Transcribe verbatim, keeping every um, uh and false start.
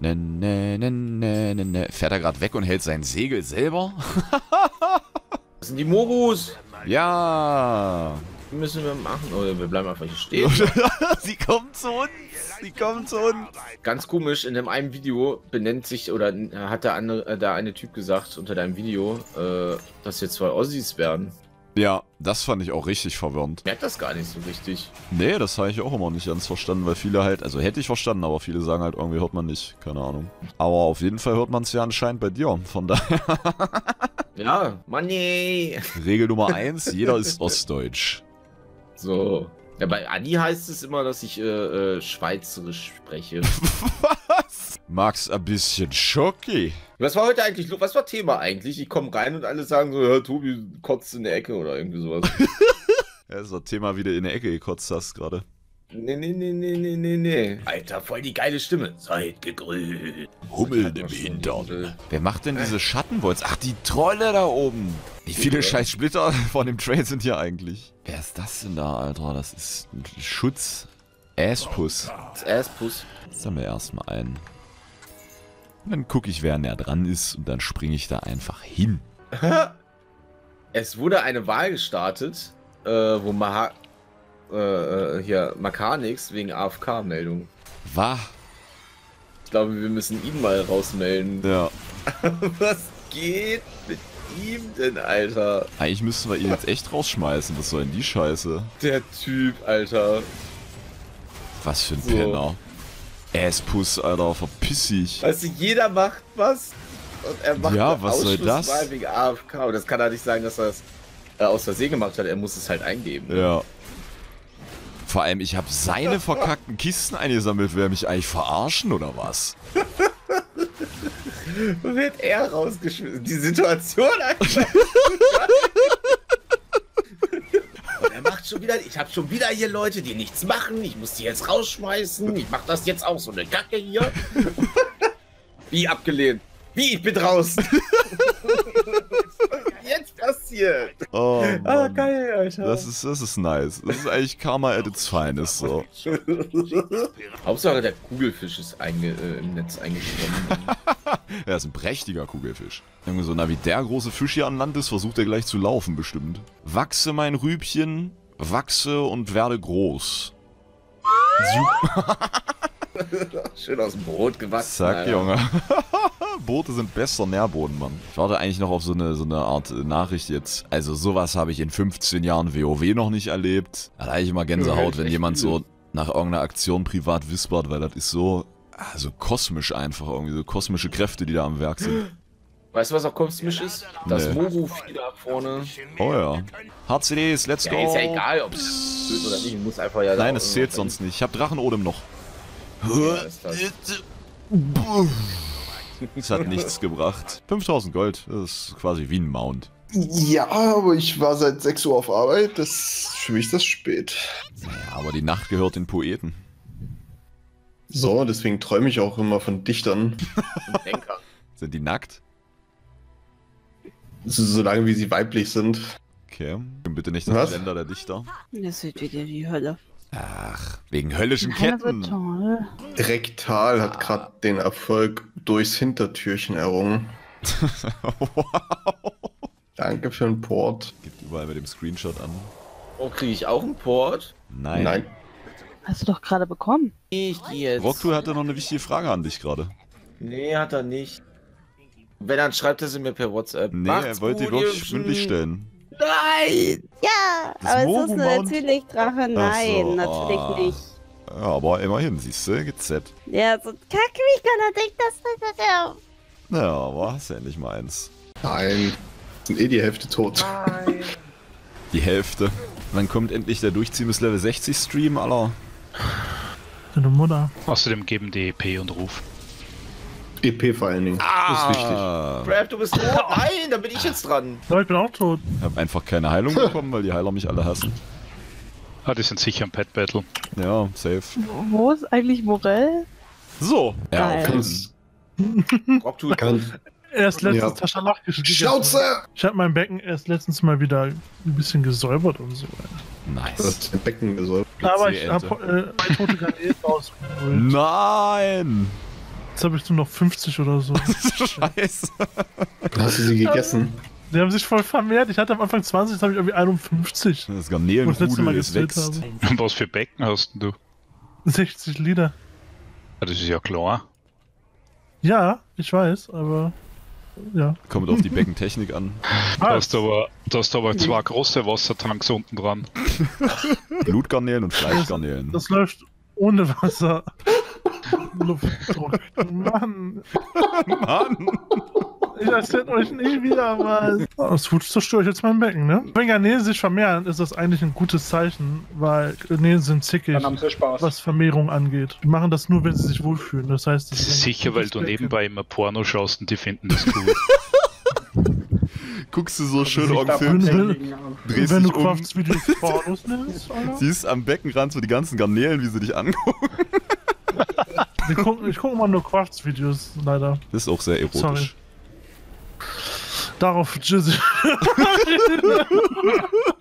Ne, ne, ne, ne, ne, ne. Fährt er gerade weg und hält sein Segel selber? Das sind die Morus. Ja. Die müssen wir machen. Oder wir bleiben einfach hier stehen. Sie kommen zu uns. Sie kommen zu uns. Ganz komisch, in dem einen Video benennt sich, oder hat der andere, äh, der eine Typ gesagt unter deinem Video, äh, dass hier zwei Ossis werden. Ja, das fand ich auch richtig verwirrend. Ich merke das gar nicht so richtig. Nee, das habe ich auch immer nicht ganz verstanden, weil viele halt, also hätte ich verstanden, aber viele sagen halt, irgendwie hört man nicht, keine Ahnung. Aber auf jeden Fall hört man es ja anscheinend bei dir, von daher. Ja, Money. Regel Nummer eins, jeder ist ostdeutsch. So. Ja, bei Anni heißt es immer, dass ich äh, äh, Schweizerisch spreche. Was? Magst ein bisschen Schoki? Was war heute eigentlich, was war Thema eigentlich? Ich komme rein und alle sagen so, ja, Tobi kotzt in der Ecke oder irgendwie sowas. Ja, das ist das Thema, wie du in der Ecke gekotzt hast gerade. Nee, nee, nee, nee, nee, nee, nee. Alter, voll die geile Stimme. Seid gegrüßt. Hummeln im Hintern. Wer macht denn diese Schattenbolz? Ach, die Trolle da oben. Wie viele scheiß Splitter von dem Trail sind hier eigentlich? Wer ist das denn da, Alter? Das ist ein Schutz. Aspus. Das Aspus. Jetzt haben wir erstmal einen. Und dann gucke ich, wer näher dran ist und dann springe ich da einfach hin. Es wurde eine Wahl gestartet, äh, wo Maha äh, hier Makanix wegen A F K-Meldung. Was? Ich glaube, wir müssen ihn mal rausmelden. Ja. Was geht mit ihm denn, Alter? Eigentlich müssten wir ihn jetzt echt rausschmeißen. Was soll denn die Scheiße? Der Typ, Alter. Was für ein So. Penner. Aspus, Alter, verpiss dich. Weißt du, jeder macht was und er macht Ja, eine was soll das? Ausschlusswahl wegen A F K. Und das kann er nicht sagen, dass er es äh, aus Versehen gemacht hat. Er muss es halt eingeben. Ja. Vor allem, ich habe seine verkackten Kisten eingesammelt. Will er mich eigentlich verarschen oder was? Wird er rausgeschmissen? Die Situation einfach. Und er macht schon wieder, ich habe schon wieder hier Leute, die nichts machen. Ich muss die jetzt rausschmeißen. Ich mache das jetzt auch so eine Kacke hier. Wie abgelehnt? Wie, ich bin raus. Jetzt passiert. Oh, Mann. Ah, geil, Alter. Das ist, das ist nice. Das ist eigentlich Karma at its finest, so. Hauptsache der Kugelfisch ist einge, äh, im Netz eingeschwommen. Er ist ein prächtiger Kugelfisch. Irgendwie so, na wie der große Fisch hier an Land ist, versucht er gleich zu laufen bestimmt. Wachse mein Rübchen, wachse und werde groß. Schön aus dem Brot gewachsen. Zack, Alter. Junge. Boote sind bester Nährboden, Mann. Ich warte eigentlich noch auf so eine, so eine Art Nachricht jetzt. Also sowas habe ich in fünfzehn Jahren WoW noch nicht erlebt. Da habe ich immer Gänsehaut, Ja, wenn echt jemand übel. so nach irgendeiner Aktion privat wispert, weil das ist so, ah, so kosmisch einfach, irgendwie so kosmische Kräfte, die da am Werk sind. Weißt du, was auch kosmisch ist? Das Nee. Moru-Vieh da vorne. Oh ja. H C Ds, let's go. Ja, ist ja egal, ob es tötet oder nicht. Muss einfach ja. Nein, da es zählt irgendwas- sonst nicht. Ich habe Drachenodem noch. Ja, ist das. Das hat nichts gebracht. fünftausend Gold, das ist quasi wie ein Mount. Ja, aber ich war seit sechs Uhr auf Arbeit. Das für mich ist das spät. Naja, aber die Nacht gehört den Poeten. So, deswegen träume ich auch immer von Dichtern. Denker. Sind die nackt? So, solange wie sie weiblich sind. Okay. Bitte nicht das Was? Länder der Dichter. Das wird wieder die Hölle. Ach, wegen höllischen Ja, das Ketten. wird toll. Rektal hat gerade den Erfolg durchs Hintertürchen errungen. Wow. Danke für den Port. Gibt überall mit dem Screenshot an. Oh, kriege ich auch einen Port? Nein. Nein. Hast du doch gerade bekommen. Ich jetzt. Rocktool hatte noch eine wichtige Frage an dich gerade. Nee, hat er nicht. Wenn, dann schreibt er sie mir per WhatsApp. Nee, Macht's er wollte die gut, wirklich ihr- mündlich stellen. Nein! Ja, Das aber es ist Moru-Mount? natürlich Drache. Nein, Ach so, natürlich oh. nicht. Ja, aber immerhin, siehst du, G Z. Ja, so kack mich kann er denkt, das ist ja. Ja, aber hast ja endlich mal eins. Nein. Sind eh die Hälfte tot. Nein. Die Hälfte. Wann kommt endlich der Durchziehen bis Level sechzig Stream, Alter? Deine Mutter. Außerdem geben die E P und Ruf. E P vor allen Dingen. Das ist wichtig. Ah, Brad, du bist tot. Nein, da bin ich jetzt dran. Ja, ich bin auch tot. ich hab einfach keine Heilung bekommen, weil die Heiler mich alle hassen. Ah, die sind sicher im Pet Battle. Ja, safe. Wo ist eigentlich Morell? So. Ja, Geil. auf jeden Kannst, Rocktool. kannst, Erst letztens Ja. Tascha nachgeschickt. Schnauze! Ich habe mein Becken erst letztens mal wieder ein bisschen gesäubert und so. Du nice. hast dein Becken gesäubt. Aber ich Ente. habe äh, zwei tote Garnelen rausgeholt. Nein! Jetzt habe ich nur noch fünfzig oder so. Scheiße. Hast du sie gegessen? Die haben sich voll vermehrt. Ich hatte am Anfang zwanzig, jetzt habe ich irgendwie einundfünfzig. Das Wo ich das letzte Garnelenrudel, Mal es gezählt wächst. habe. Was für Becken hast denn du? sechzig Liter. Ja, das ist ja klar. Ja, ich weiß, aber ja. Kommt auf die Beckentechnik an. Du hast aber, du hast aber zwei große Wassertanks unten dran. Blutgarnelen und Fleischgarnelen. Das läuft ohne Wasser. Luftdruck. Mann, Mann! ich erzähl euch nie wieder was. Das Wut zerstöre ich jetzt mein Becken, ne? Wenn Garnelen sich vermehren, ist das eigentlich ein gutes Zeichen, weil Garnelen sind zickig, Dann haben sie Spaß. was Vermehrung angeht. Die machen das nur, wenn sie sich wohlfühlen. Das heißt, das Das ist ein sicher, weil gutes du Becken. nebenbei immer Porno schaust und die finden das cool. Guckst du so schön Sich auf davon den Film, tätigen haben. drehst Wenn du dich um, Crafts-Videos Pornos nimmst, Alter. siehst am Beckenrand so die ganzen Garnelen, wie sie dich angucken. Wir gucken, ich gucke mal nur Crafts-Videos, leider. Das ist auch sehr erotisch. Sorry. Darauf Jizzy.